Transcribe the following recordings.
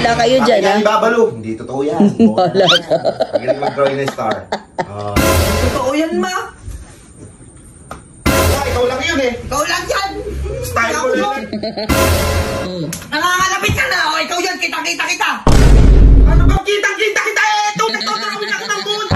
Bahala kayo dyan, ha? Babalo. Hindi totoo yan. Bahala ka. Magaling mag-drawing na star. Totoo yan, ma. Ikaw lang yun eh. Ikaw lang yan. Style ko yun. Nangangalapit ka na. O, ikaw yan. Kita. Ano bang kitang-kita kita eh? Ito, nagtotoo na kitang buon.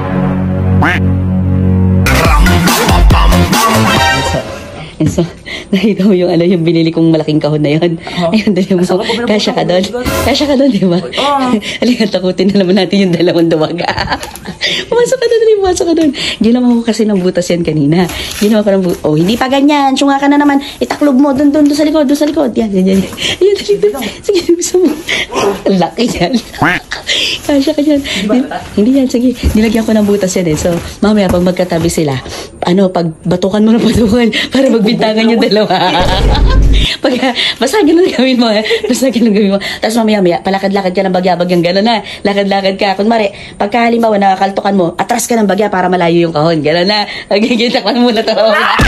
So, nakita mo yung yung binili kong malaking kahon na yun. Ayun, dali mo. Kasya ka doon. Kasya ka doon, di ba? Halika, takutin na naman natin yung dalawang duwaga. Pumasok ka doon, pumasok ka doon. Ginawa ko kasi ng butas yan kanina. Ginawa ko ng butas. Oh, hindi pa ganyan. Tsunga ka na naman. Itaklob mo. Doon sa likod. Yan. Ayun, dali. Sige, gusto mo. Ang laki yan. Kasya ka dyan. Hindi yan, sige. Nilagyan ko ng butas yan eh. So, mamaya, pag magkatabi sila, pag batukan mo na batukan, para magbintangan yung dalawa. Basta ganun gawin mo. Tapos mamaya, palakad-lakad ka ng bagya-bagyang gano'n na. Lakad-lakad ka. Kunwari, pagka halimbawa nakakaltukan mo, atras ka ng bagya para malayo yung kahon. Gano'n na. Nagigita ka muna to.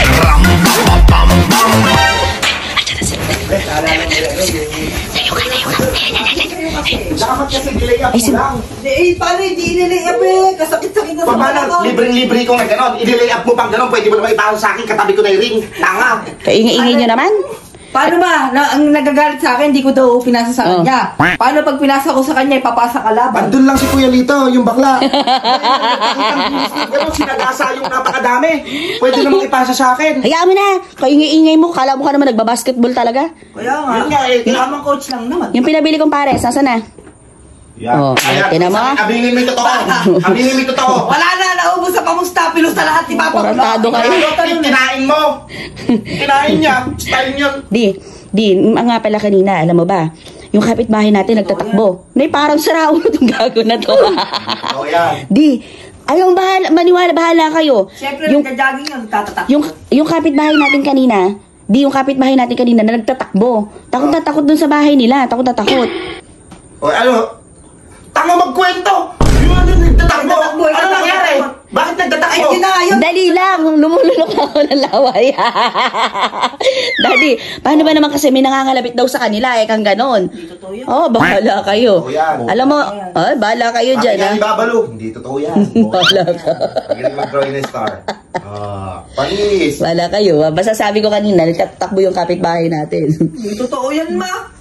Sayo ka. Dapat kasi delay up mo lang. Paano hindi i-delay up eh? Kasakit-sakit na sa mga Paano? Libreng-libre ko na gano'n. I-delay up mo pang gano'n. Pwede mo naman ipahal sa akin. Katabi ko na yung ring. Tanga. Kaingay-ingay nyo naman. Paano ba? Ang nagagalit sa akin, hindi ko daw pinasa sa kanya. Paano pag pinasa ko sa kanya, ipapasa ka laban? Andun lang si Kuya Lito, yung bakla. Gano'n, sinagasa yung napakadami. Pwede namang ipasa sa akin. Hayaan mo na. Kaingay-ingay mo. Kala mo ka naman nagbabasketball talaga. Kaya nga. Yun nga eh. Tamang coach lang naman. Yung pinabili kong pares, nasa na? Yan. Oh, Ayan, mo? Abilin mo yung totoo. Abilin mo yung totoo. Wala na, naubos sa pamusta, sa lahat ni Papa. Parantado kayo. Kinain mo. Kinain niya. Style niya. Di, nga pala kanina, alam mo ba? Yung kapitbahay natin nagtatakbo. Nay, parang saraulo itong gago na to. Oh, yan. Di, ayaw bahala kayo. Siyempre, nagka-jogging yun, tatatak. Yung kapitbahay natin kanina, yung kapitbahay natin kanina na nagtatakbo. Takot na takot dun sa bahay nila. Takot na takot. O, ano? Tanga magkwento! Yung ano nagtatakbo? Ano nangyari? Bakit nagtatakbo? Dali lang, lumulunok ako ng laway. Daddy, paano ba naman kasi may nangangalapit daw sa kanila kang ganon? Oh, bahala kayo. Alam mo, bahala kayo dyan, ha? Babalo. Hindi totoo yan. Bahala ka. Magaling mag-drawing na star. Panis. Bahala kayo, ha? Basta sabi ko kanina, nagtatakbo yung kapitbahay natin. Hindi totoo yan, ma.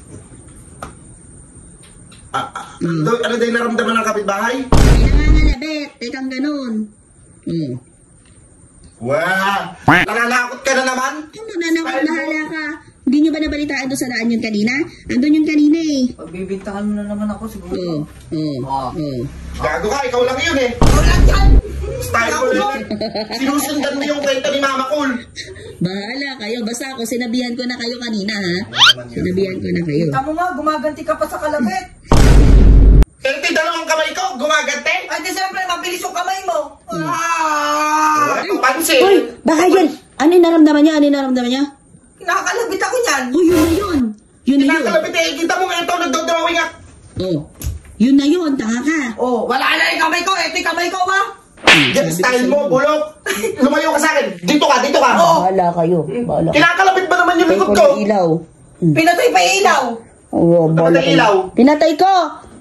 Ano din naramdaman ng kapitbahay? May nangangalapit, kang ganon. Wow! Nananakot ka na naman? Ano nanakot, bahala ka. Hindi nyo ba nabalitaan doon sa daan yun kanina? Andun yun kanina eh. Pagbibintangan mo na naman ako siguro. Gago ka, ikaw lang yun eh. Ikaw lang yan! Style ko yun. Sinusundan mo yung kwento ni Mama Cool. Bahala kayo. Basta ako, sinabihan ko na kayo kanina, ha? Sinabihan ko na kayo. Tama nga, gumaganti ka pa sa kalabit. Ente, dalawang kamay ko, gumagante. Ay, di siyempre, mabilis yung kamay mo. Pansin. Hoy, baka yun. Ano yung naramdaman niya? Nakakalabit ako niyan. Oh, yun na yun. Kinakalapit eh, kita mo nga ito, nagdodrawing ah. Oh, yun na yun, tanga ka. Oh, wala na yung kamay ko. Ito yung kamay ko, ma. Yan, style mo, bulok. Lumayo ka sa akin. Dito ka. Bahala kayo. Bahala. Kinakalapit ba naman yung likod Pinatay ko? ko ng ilaw. Pinatay pa yung ilaw. Oh, bahala Pinatay ilaw. kayo. Pinatay ko.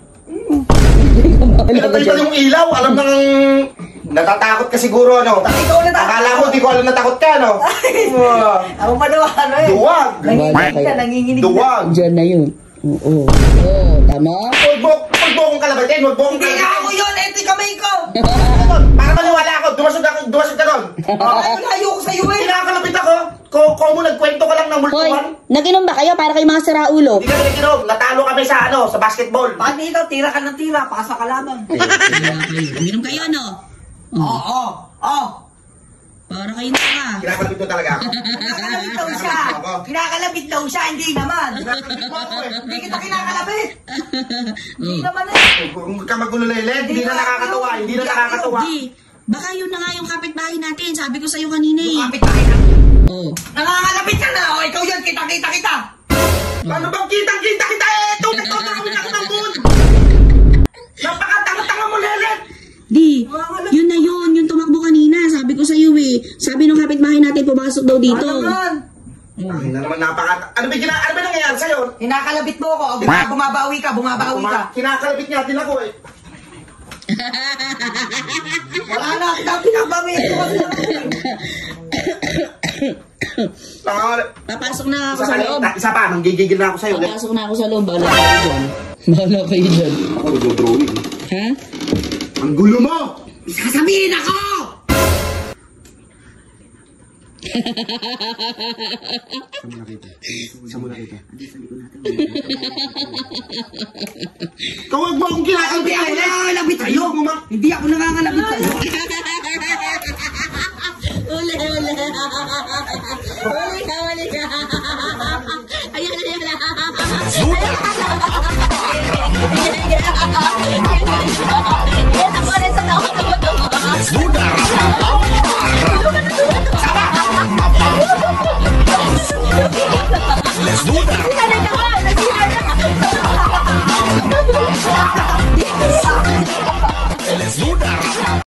Pinatay pa yung ilaw. Alam nang natatakot ka siguro, ano? Ikaw na takot. Akala ko, di ko alam natakot ka, no? Ako madawa, ano eh. Duwag. Nanginginig ka. Duwag. Diyan na yun. Oo. Tama? Huwag mo akong kalabatin. Huwag mo akong Hindi nga ako yun. Ito yung kamay ko. Para maniwala ako, dumasog ka nun. Layo ko sa'yo eh. Kinakalapit ako. Kung mo nagkwento ka lang ng Hoy, multuhan. naginom ba kayo para kayo mga saraulo? Hindi ka naginom. Natalo kami sa basketball. Paano ikaw? Tira ka ng tira. Pasa ka lamang. Naginom kayo, no? Oo. Para kayo na ka. Kinakalapit mo talaga ako. Kinakalabit daw siya. Kinakalabit daw siya. Hindi naman. Hindi kita kinakalabit. Hindi naman eh. Huwag ka magulo na ilan. Hindi na nakakatawa. Di, baka yun na nga yung kapitbahay natin. Sabi ko sa'yo kanina eh. Kapit ka kita. Oh. Nangangalapit ka na. O, ikaw yun. Kita. Ano bang kitang-kita kita eh? Ito, nagtotoo na ng moon. Napakatanga-tanga mo, Lelet. Di, yun na yun. Yung tumakbo kanina. Sabi ko sa'yo eh. Sabi nung kapitbahay natin pumasok daw dito. Ano naman? Ano naman Ano ba nangyari? nangyayari sa'yo? Kinakalabit mo ako. Bumabawi ka. Kinakalabit niya din ako eh. Wala na, pinabawi ko kasi. Papasok na ako sa loob. Isa pa, nanggigigil na ako sa'yo. Papasok na ako sa loob. Bahala kayo dyan. Bahala kayo dyan. Ako nag-drawing. Ha? Ang gulo mo! Sasabihin ako! Saan mo nakita? Kawag mo akong kinakalabit. Hindi ako nangangalabit sa'yo. Hindi ako nangangalabit sa'yo. Uli ka. Ayan. Let's do that.